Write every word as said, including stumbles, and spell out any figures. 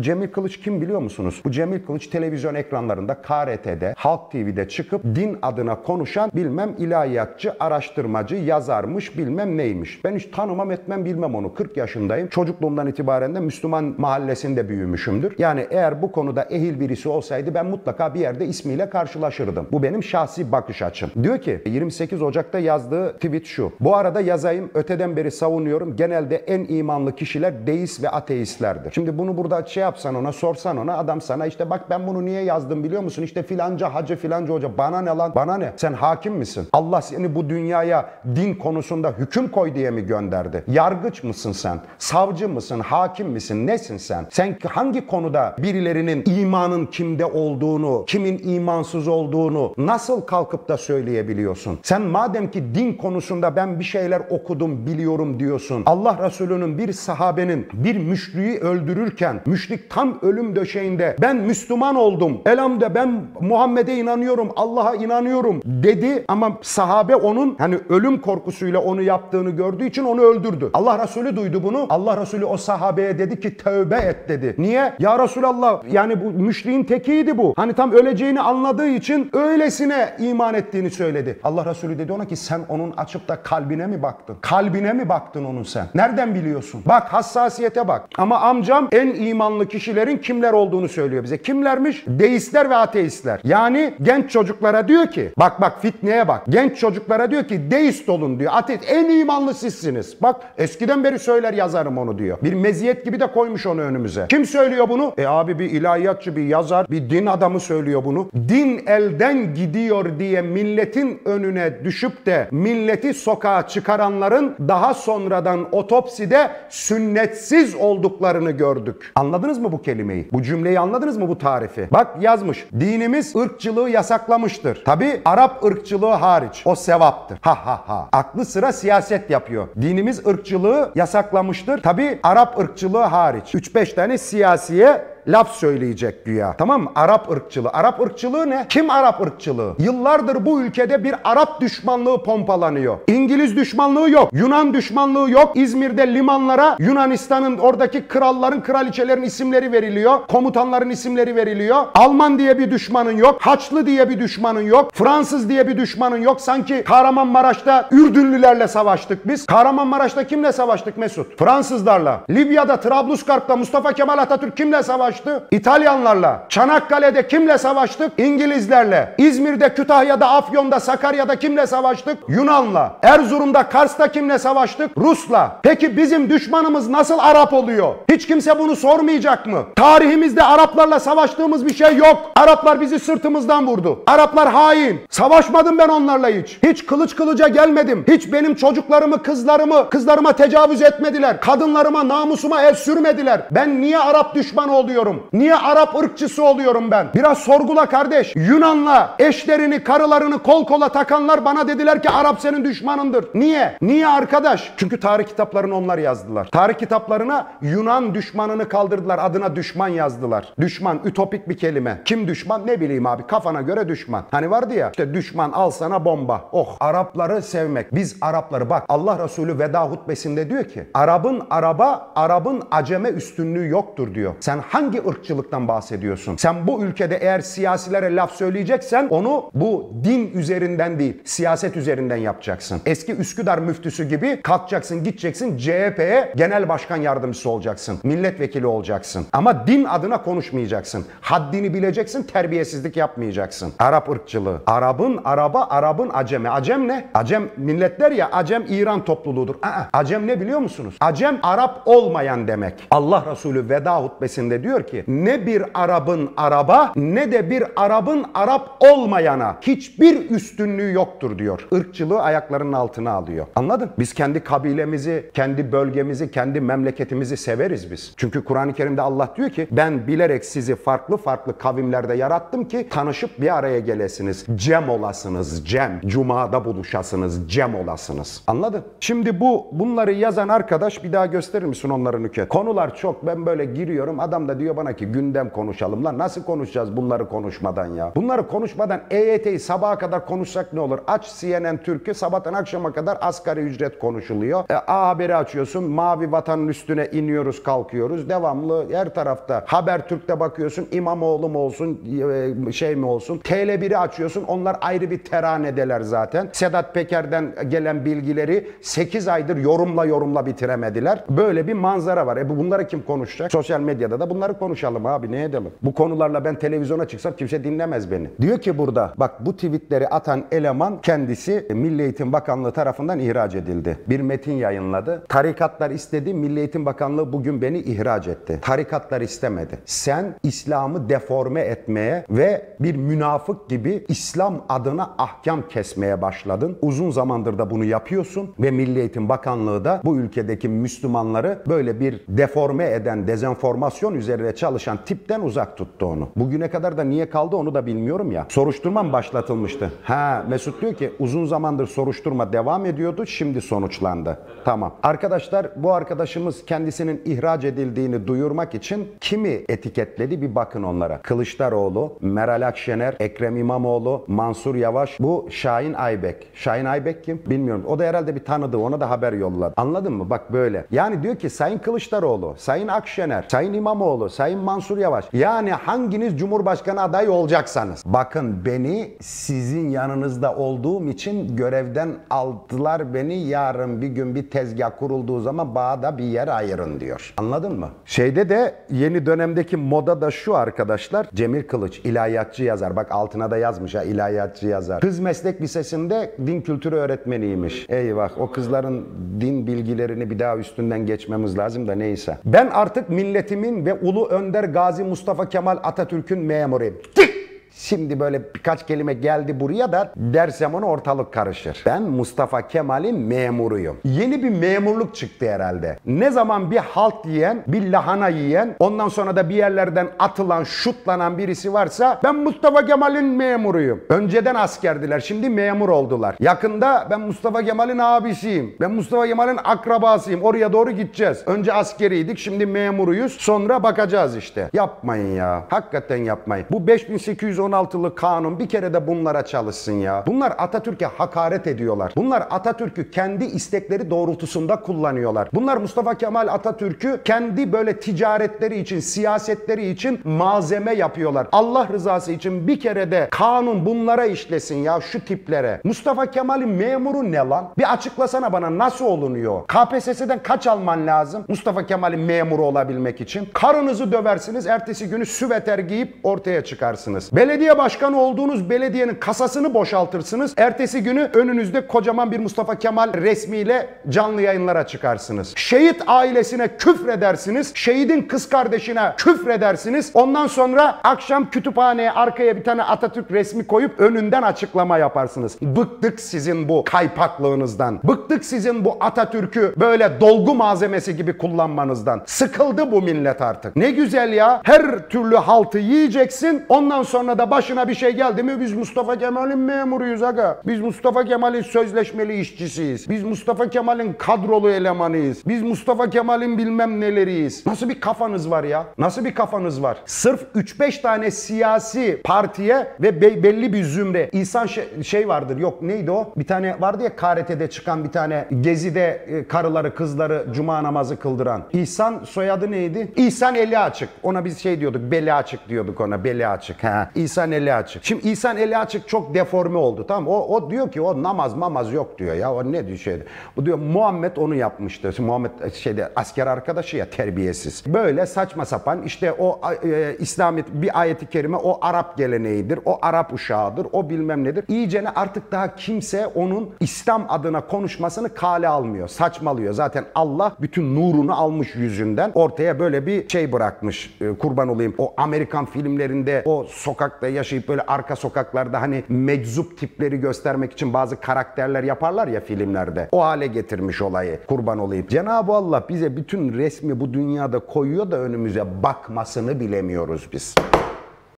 Cemil Kılıç kim biliyor musunuz? Bu Cemil Kılıç televizyon ekranlarında, K R T'de, Halk T V'de çıkıp din adına konuşan bilmem ilahiyatçı, araştırmacı, yazarmış, bilmem neymiş. Ben hiç tanımam etmem bilmem onu. kırk yaşındayım. Çocukluğumdan itibaren de Müslüman mahallesinde büyümüşümdür. Yani eğer bu konuda ehil birisi olsaydı ben mutlaka bir yerde ismiyle karşılaşırdım. Bu benim şahsi bakış açım. Diyor ki yirmi sekiz Ocak'ta yazdığı tweet şu. Bu arada yazayım, öteden beri savunuyorum. Genelde en imanlı kişiler deist ve ateistlerdir. Şimdi bunu burada şey yapsan ona, sorsan ona, adam sana işte bak ben bunu niye yazdım biliyor musun? İşte filanca hacı, filanca hoca. Bana ne lan? Bana ne? Sen hakim misin? Allah seni bu dünyaya din konusunda hüküm koy diye mi gönderdi? Yargıç mısın sen? Savcı mısın? Hakim misin? Nesin sen? Sen hangi konuda birilerinin imanın kimde olduğunu, kimin imansız olduğunu nasıl kalkıp da söyleyebiliyorsun? Sen madem ki din konusunda ben bir şeyler okudum, biliyorum diyorsun. Allah Resulü'nün bir sahabenin bir müşriği öldürürken, müşrik tam ölüm döşeğinde ben Müslüman oldum, elhamdülillah ben Muhammed'e inanıyorum, Allah'a inanıyorum dedi ama sahabe onun hani ölüm korkusuyla onu yaptığını gördüğü için onu öldürdü. Allah Resulü duydu bunu. Allah Resulü o sahabeye dedi ki tövbe et dedi. Niye? Ya Resulallah yani bu müşriğin tekiydi bu. Hani tam öleceğini anladığı için öylesine iman ettiğini söyledi. Allah Resulü dedi ona ki sen onun açıp da kalbine mi baktın? Kalbine mi baktın onun sen? Nereden biliyorsun? Bak hassasiyete bak. Ama amcam en imanlı kişilerin kimler olduğunu söylüyor bize. Kimlermiş? Deistler ve ateistler. Yani genç çocuklara diyor ki bak bak fitneye bak. Genç çocuklara diyor ki deist olun diyor. Ateist en imanlı sizsiniz. Bak eskiden beri söyler yazarım onu diyor. Bir meziyet gibi de koymuş onu önümüze. Kim söylüyor bunu? E abi bir ilahiyatçı, bir yazar, bir din adamı söylüyor bunu. Din elden gidiyor diye milletin önüne düşüp de milleti sokağa çıkaranların daha sonradan otopside sünnetsiz olduklarını gördük. Anladınız mı bu kelimeyi? Bu cümleyi anladınız mı, bu tarifi? Bak yazmış. Dinimiz ırkçılığı yasaklamıştır. Tabi Arap ırkçılığı hariç. O sevaptır. Ha ha ha. Aklı sıra siyaset yapıyor. Dinimiz ırkçılığı yasaklamıştır. Tabi Arap ırkçılığı hariç. üç beş tane siyasiye laf söyleyecek güya. Tamam mı? Arap ırkçılığı. Arap ırkçılığı ne? Kim Arap ırkçılığı? Yıllardır bu ülkede bir Arap düşmanlığı pompalanıyor. İngiliz düşmanlığı yok. Yunan düşmanlığı yok. İzmir'de limanlara Yunanistan'ın oradaki kralların, kraliçelerin isimleri veriliyor. Komutanların isimleri veriliyor. Alman diye bir düşmanın yok. Haçlı diye bir düşmanın yok. Fransız diye bir düşmanın yok. Sanki Kahramanmaraş'ta Ürdünlülerle savaştık biz. Kahramanmaraş'ta kimle savaştık Mesut? Fransızlarla. Libya'da, Trablusgarp'ta Mustafa Kemal Atatürk kimle savaştı? İtalyanlarla. Çanakkale'de kimle savaştık? İngilizlerle. İzmir'de, Kütahya'da, Afyon'da, Sakarya'da kimle savaştık? Yunan'la. Erzurum'da, Kars'ta kimle savaştık? Rus'la. Peki bizim düşmanımız nasıl Arap oluyor? Hiç kimse bunu sormayacak mı? Tarihimizde Araplarla savaştığımız bir şey yok. Araplar bizi sırtımızdan vurdu. Araplar hain. Savaşmadım ben onlarla hiç. Hiç kılıç kılıca gelmedim. Hiç benim çocuklarımı, kızlarımı, kızlarıma tecavüz etmediler. Kadınlarıma, namusuma el sürmediler. Ben niye Arap düşmanı oluyorum? Niye Arap ırkçısı oluyorum ben? Biraz sorgula kardeş. Yunan'la eşlerini, karılarını kol kola takanlar bana dediler ki Arap senin düşmanındır. Niye? Niye arkadaş? Çünkü tarih kitaplarını onlar yazdılar. Tarih kitaplarına Yunan düşmanını kaldırdılar. Adına düşman yazdılar. Düşman ütopik bir kelime. Kim düşman? Ne bileyim abi. Kafana göre düşman. Hani vardı ya işte düşman al sana bomba. Oh. Arapları sevmek. Biz Arapları bak Allah Resulü veda hutbesinde diyor ki Arap'ın Araba, Arap'ın Aceme üstünlüğü yoktur diyor. Sen hangi ırkçılıktan bahsediyorsun? Sen bu ülkede eğer siyasilere laf söyleyeceksen onu bu din üzerinden değil, siyaset üzerinden yapacaksın. Eski Üsküdar müftüsü gibi kalkacaksın, gideceksin C H P'ye genel başkan yardımcısı olacaksın. Milletvekili olacaksın. Ama din adına konuşmayacaksın. Haddini bileceksin, terbiyesizlik yapmayacaksın. Arap ırkçılığı. Arap'ın Araba, Arap'ın Aceme. Acem ne? Acem milletler ya, Acem İran topluluğudur. Aa, Acem ne biliyor musunuz? Acem Arap olmayan demek. Allah Resulü veda hutbesinde diyor ki ne bir Arap'ın Araba ne de bir Arap'ın Arap olmayana hiçbir üstünlüğü yoktur diyor. Irkçılığı ayaklarının altına alıyor. Anladın? Biz kendi kabilemizi, kendi bölgemizi, kendi memleketimizi severiz biz. Çünkü Kur'an-ı Kerim'de Allah diyor ki ben bilerek sizi farklı farklı kavimlerde yarattım ki tanışıp bir araya gelesiniz. Cem olasınız. Cem. Cuma'da buluşasınız. Cem olasınız. Anladın? Şimdi bu bunları yazan arkadaş bir daha gösterir misin onların nüket? Konular çok. Ben böyle giriyorum. Adam da diyor diyor bana ki gündem konuşalım. Lan nasıl konuşacağız bunları konuşmadan ya? Bunları konuşmadan E Y T'yi sabaha kadar konuşsak ne olur? Aç C N N Türk'ü, sabahtan akşama kadar asgari ücret konuşuluyor. E, A Haber'i açıyorsun, mavi vatanın üstüne iniyoruz kalkıyoruz. Devamlı her tarafta. Habertürk'te bakıyorsun, İmamoğlu mu olsun, e, şey mi olsun. T L biri açıyorsun, onlar ayrı bir teranedeler zaten. Sedat Peker'den gelen bilgileri sekiz aydır yorumla yorumla bitiremediler. Böyle bir manzara var. E bunları kim konuşacak? Sosyal medyada da bunları konuşalım abi, ne edelim? Bu konularla ben televizyona çıksam kimse dinlemez beni. Diyor ki burada, bak bu tweetleri atan eleman kendisi Milli Eğitim Bakanlığı tarafından ihraç edildi. Bir metin yayınladı. Tarikatlar istedi, Milli Eğitim Bakanlığı bugün beni ihraç etti. Tarikatlar istemedi. Sen İslam'ı deforme etmeye ve bir münafık gibi İslam adına ahkam kesmeye başladın. Uzun zamandır da bunu yapıyorsun ve Milli Eğitim Bakanlığı da bu ülkedeki Müslümanları böyle bir deforme eden, dezenformasyon üzerine çalışan tipten uzak tuttu onu. Bugüne kadar da niye kaldı onu da bilmiyorum ya. Soruşturma mı başlatılmıştı? Ha, Mesut diyor ki uzun zamandır soruşturma devam ediyordu, şimdi sonuçlandı. Tamam. Arkadaşlar, bu arkadaşımız kendisinin ihraç edildiğini duyurmak için kimi etiketledi bir bakın onlara. Kılıçdaroğlu, Meral Akşener, Ekrem İmamoğlu, Mansur Yavaş, bu Şahin Aybek. Şahin Aybek kim? Bilmiyorum. O da herhalde bir tanıdı. Ona da haber yolladı. Anladın mı? Bak böyle. Yani diyor ki Sayın Kılıçdaroğlu, Sayın Akşener, Sayın İmamoğlu, Sayın Mansur Yavaş. Yani hanginiz Cumhurbaşkanı adayı olacaksanız. Bakın beni sizin yanınızda olduğum için görevden aldılar beni. Yarın bir gün bir tezgah kurulduğu zaman bana da bir yer ayırın diyor. Anladın mı? Şeyde de yeni dönemdeki moda da şu arkadaşlar. Cemil Kılıç ilahiyatçı yazar. Bak altına da yazmış ha, ilahiyatçı yazar. Kız meslek lisesinde din kültürü öğretmeniymiş. Eyvah, o kızların din bilgilerini bir daha üstünden geçmemiz lazım da neyse. Ben artık milletimin ve Ulu Önder Gazi Mustafa Kemal Atatürk'ün memuruyum. Şimdi böyle birkaç kelime geldi buraya da dersem onu ortalık karışır. Ben Mustafa Kemal'in memuruyum. Yeni bir memurluk çıktı herhalde. Ne zaman bir halt yiyen, bir lahana yiyen, ondan sonra da bir yerlerden atılan, şutlanan birisi varsa ben Mustafa Kemal'in memuruyum. Önceden askerdiler, şimdi memur oldular. Yakında ben Mustafa Kemal'in abisiyim. Ben Mustafa Kemal'in akrabasıyım. Oraya doğru gideceğiz. Önce askeriydik, şimdi memuruyuz. Sonra bakacağız işte. Yapmayın ya. Hakikaten yapmayın. Bu beş bin sekiz yüz on altılı kanun bir kere de bunlara çalışsın ya. Bunlar Atatürk'e hakaret ediyorlar. Bunlar Atatürk'ü kendi istekleri doğrultusunda kullanıyorlar. Bunlar Mustafa Kemal Atatürk'ü kendi böyle ticaretleri için, siyasetleri için malzeme yapıyorlar. Allah rızası için bir kere de kanun bunlara işlesin ya, şu tiplere. Mustafa Kemal'in memuru ne lan? Bir açıklasana bana, nasıl olunuyor? K P S S'den kaç alman lazım Mustafa Kemal'in memuru olabilmek için? Karınızı döversiniz, ertesi günü süveter giyip ortaya çıkarsınız. Belediye başkanı olduğunuz belediyenin kasasını boşaltırsınız. Ertesi günü önünüzde kocaman bir Mustafa Kemal resmiyle canlı yayınlara çıkarsınız. Şehit ailesine küfredersiniz. Şehidin kız kardeşine küfredersiniz. Ondan sonra akşam kütüphaneye arkaya bir tane Atatürk resmi koyup önünden açıklama yaparsınız. Bıktık sizin bu kaypaklığınızdan. Bıktık sizin bu Atatürk'ü böyle dolgu malzemesi gibi kullanmanızdan. Sıkıldı bu millet artık. Ne güzel ya. Her türlü haltı yiyeceksin. Ondan sonra da başına bir şey geldi mi biz Mustafa Kemal'in memuruyuz aga. Biz Mustafa Kemal'in sözleşmeli işçisiyiz. Biz Mustafa Kemal'in kadrolu elemanıyız. Biz Mustafa Kemal'in bilmem neleriyiz. Nasıl bir kafanız var ya? Nasıl bir kafanız var? Sırf üç beş tane siyasi partiye ve be belli bir zümre. İnsan şey, şey vardır, yok neydi o? Bir tane vardı ya K R T'de çıkan bir tane gezide e, karıları kızları cuma namazı kıldıran. İhsan soyadı neydi? İhsan eli açık. Ona biz şey diyorduk, beli açık diyorduk ona, beli açık. Ha. İhsan eli açık. Şimdi İhsan eli açık çok deforme oldu, tamam. O, o diyor ki o namaz mamaz yok diyor ya. O ne diyor şeydi. Bu diyor Muhammed onu yapmıştı. Şimdi Muhammed şeyde asker arkadaşı ya, terbiyesiz. Böyle saçma sapan işte o e, İslamiyet bir ayeti kerime o Arap geleneğidir. O Arap uşağıdır. O bilmem nedir. İyicene artık daha kimse onun İslam adına konuşmasını kale almıyor. Saçmalıyor. Zaten Allah bütün nurunu almış yüzünden. Ortaya böyle bir şey bırakmış. E, kurban olayım. O Amerikan filmlerinde o sokakta yaşayıp böyle arka sokaklarda hani meczup tipleri göstermek için bazı karakterler yaparlar ya filmlerde. O hale getirmiş olayı. Kurban olayım. Cenab-ı Allah bize bütün resmi bu dünyada koyuyor da önümüze bakmasını bilemiyoruz biz.